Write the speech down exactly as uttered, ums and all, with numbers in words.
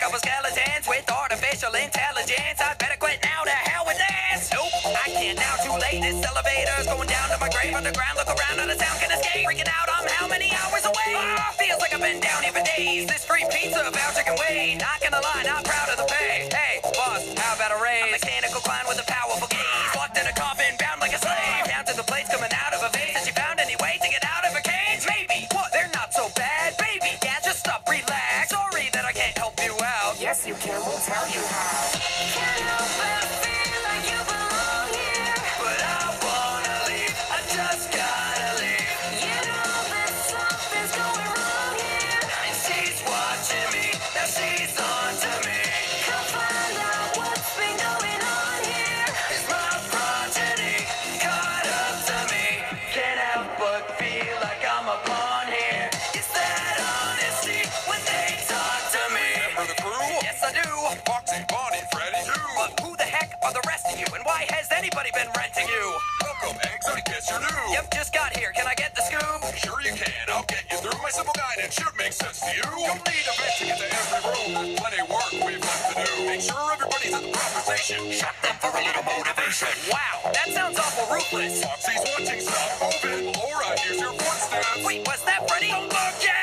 Exoskeletons with artificial intelligence. I better quit now, to hell with this. Nope, I can't now, too late. This elevator's going down to my grave underground. Look around, not a sound can escape. Freaking out, I'm how many hours away? Ah, feels like I've been down here for days. This free pizza voucher can wait. Not gonna lie, not proud of the pay. Hey, boss, how about a raise? A mechanical clown with a powerful gaze. Locked in a coffin, bound like a slave. Down to the plates coming out of a vase. Has she found any way to get out of a cage? Maybe. What? They're not so bad, baby. Yeah, just stop, relax. Sorry that I can't help you out. Yes, you can. We'll tell you how. Can't help but feel like you belong here. But I wanna leave. I just gotta leave. You know that something's going wrong here. And she's watching me. Now she's on to me. Come find out what's been going on here. Is my progeny caught up to me? Can't help but feel like I'm a pawn here. Is that honesty when they talk to me? Remember the crew? Yes, I do. Foxy, Bonnie, Freddy, too. But who the heck are the rest of you? And why has anybody been renting you? Welcome, Eggs. I guess you're new. Yep, just got here. Can I get the scoop? Sure you can. I'll get you through. My simple guidance should make sense to you. You'll need a vent to get to every room. There's plenty of work we've left to do. Make sure everybody's at the proper station. Shut them for a little motivation. Wow, that sounds awful ruthless. Foxy's watching. Stop moving. Laura, here's your footsteps. Wait, was that Freddy? Don't look yet!